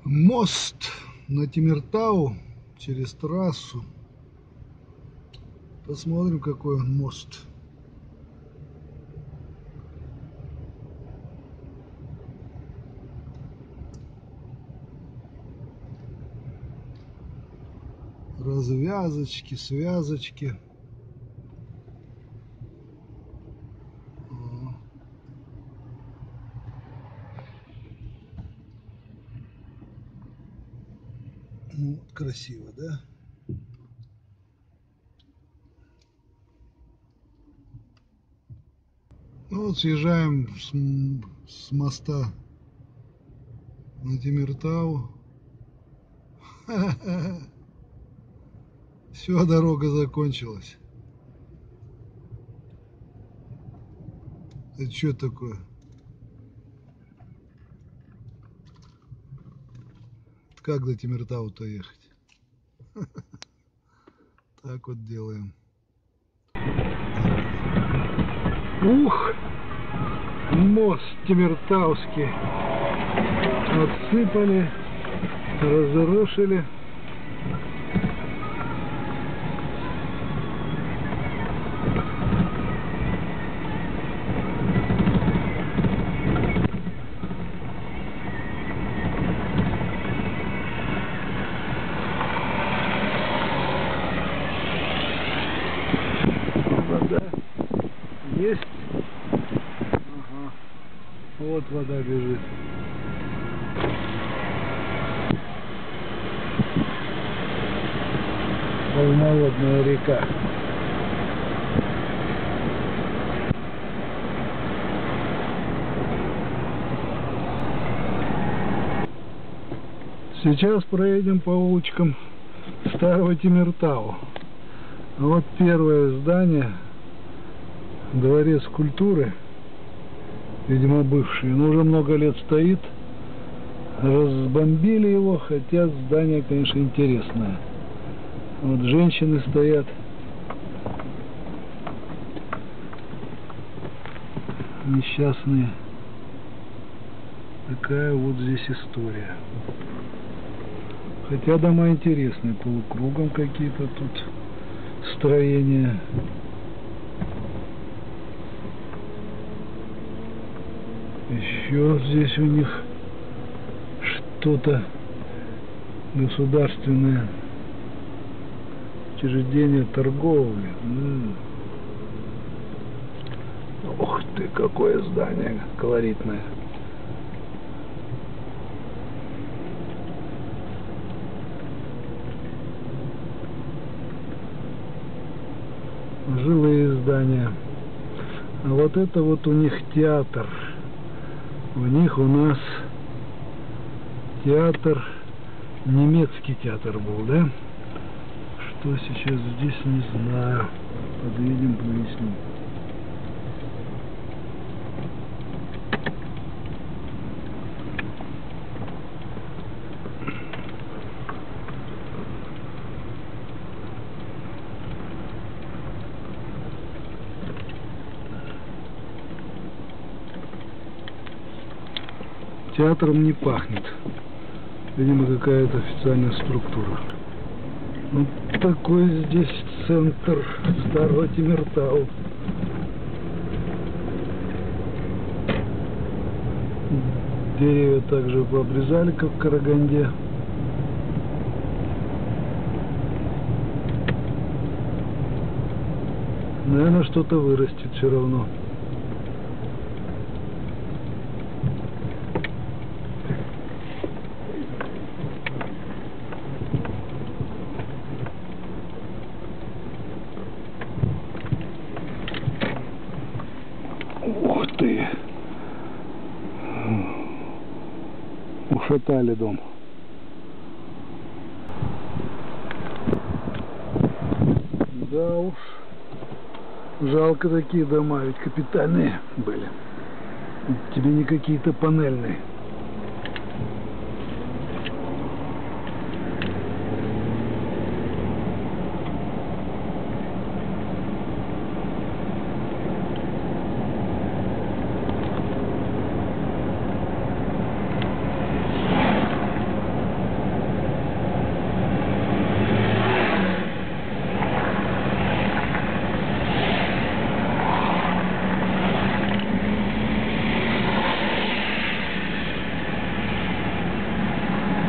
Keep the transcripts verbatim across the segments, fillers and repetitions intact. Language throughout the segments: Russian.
Мост на Темиртау через трассу. Посмотрим, какой он мост. Развязочки, связочки. Ну, красиво, да? Ну вот съезжаем с, с моста на Темиртау. Все, дорога закончилась. Это что такое? Как до Темиртау-то ехать? Так вот делаем. Ух! Мост Темиртауский отсыпали, разрушили. Вода есть. Ага. Вот вода бежит. Полноводная река. Сейчас проедем по улочкам старого Темиртау. Вот первое здание, дворец культуры, видимо бывший, но уже много лет стоит. Разбомбили его, хотя здание, конечно, интересное. Вот женщины стоят. Несчастные. Такая вот здесь история. Хотя дома интересные, полукругом какие-то тут строения. Еще здесь у них что-то государственное учреждение торговли. Ух ты, какое здание колоритное. Жилые здания. А вот это вот у них театр. У них у нас театр, немецкий театр был, да? Что сейчас здесь, не знаю. Подъедем, выясним. Театром не пахнет. Видимо, какая-то официальная структура. Вот такой здесь центр старого Темиртау. Деревья также пообрезали, как в Караганде. Наверное, что-то вырастет все равно. Ух ты! Ушатали дом. Да уж. Жалко такие дома, ведь капитальные были. Тебе не какие-то панельные.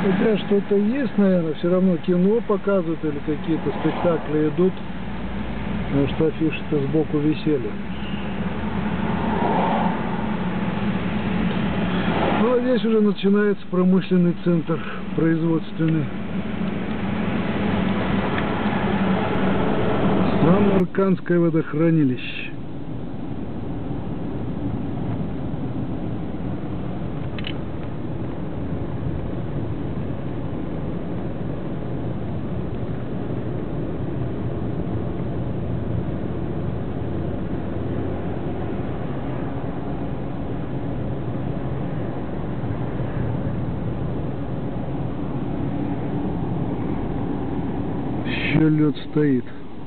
Хотя что-то есть, наверное, все равно кино показывают или какие-то спектакли идут, потому что афиши-то сбоку висели. Ну а здесь уже начинается промышленный центр, производственный. Самаркандское водохранилище. Еще лед стоит.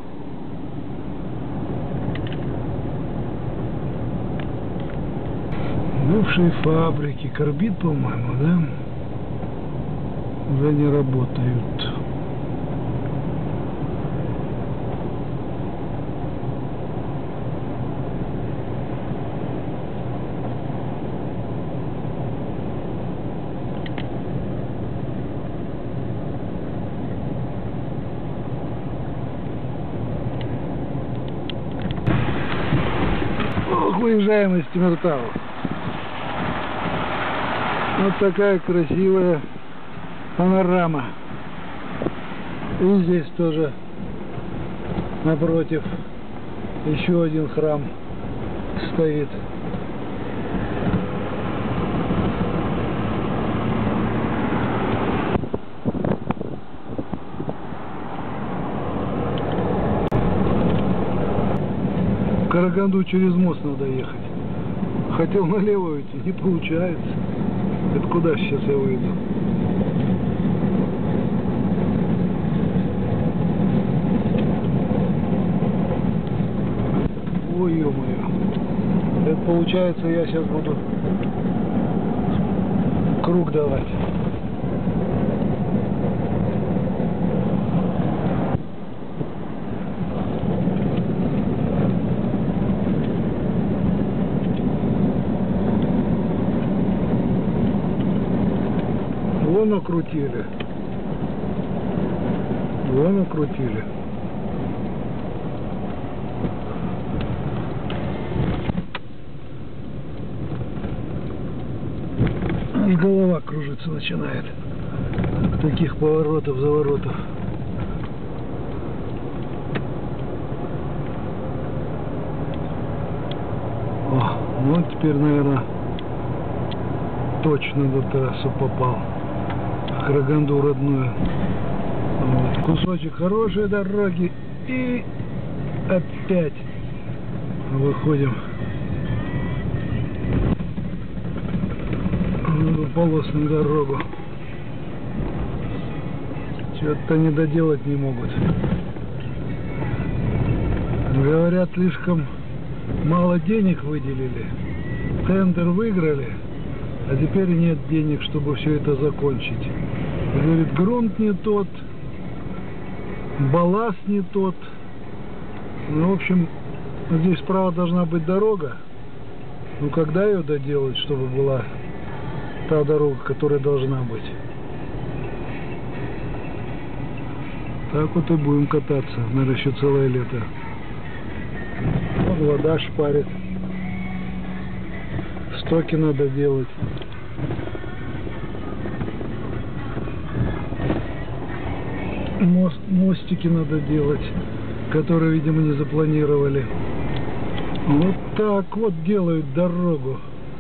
Бывшие фабрики, Карбид, по-моему, да? Уже не работают. Выезжаем из Темиртау. Вот такая красивая панорама. И здесь тоже напротив еще один храм стоит. В Караганду через мост надо ехать. Хотел налево уйти, не получается. Это куда сейчас я выйду? Ой, ё-моё. Это получается, я сейчас буду круг давать. Вон окрутили. Вон окрутили. И голова кружиться начинает. Таких поворотов, заворотов. О, ну теперь, наверное, точно на трассу попал. Караганду родную. Вот. Кусочек хорошей дороги и опять выходим на полосную дорогу. Что-то не доделать не могут. Говорят, слишком мало денег выделили. Тендер выиграли, а теперь нет денег, чтобы все это закончить. Говорит, грунт не тот, балласт не тот. Ну, в общем, здесь справа должна быть дорога. Ну, когда ее доделать, чтобы была та дорога, которая должна быть? Так вот и будем кататься, наверное, еще целое лето. Вот вода шпарит. Стоки надо делать. Мост, мостики надо делать, которые, видимо, не запланировали. Вот так вот делают дорогу.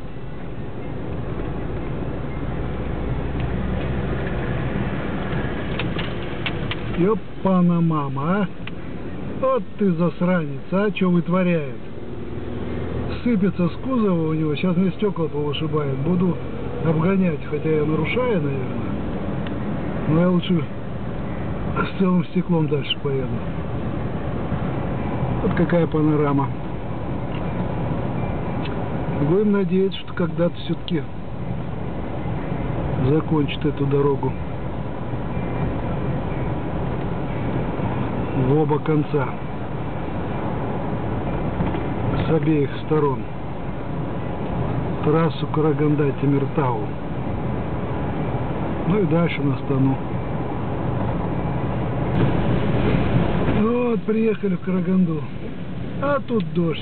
Ёпана мама, а? Вот ты засранец, а? Что вытворяет? Сыпется с кузова у него, сейчас мне стекла повышибает. Буду обгонять, хотя я нарушаю, наверное. Но я лучше с целым стеклом дальше поеду. Вот какая панорама. Будем надеяться, что когда-то все-таки закончат эту дорогу в оба конца, с обеих сторон, трассу Караганда-Темиртау. Ну и дальше на Стану. Вот, приехали в Караганду. А тут дождь.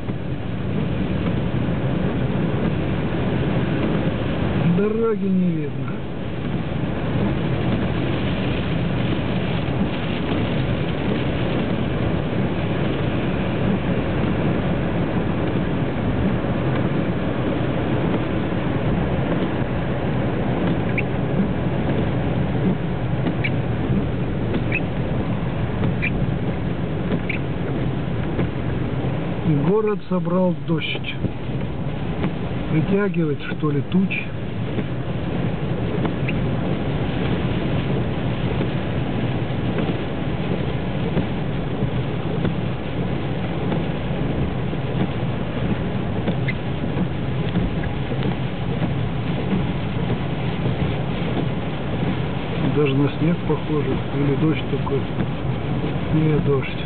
Дороги не видно. Город собрал дождь. Притягивает, что ли, тучи. Даже на снег похоже. Или дождь такой. Не дождь.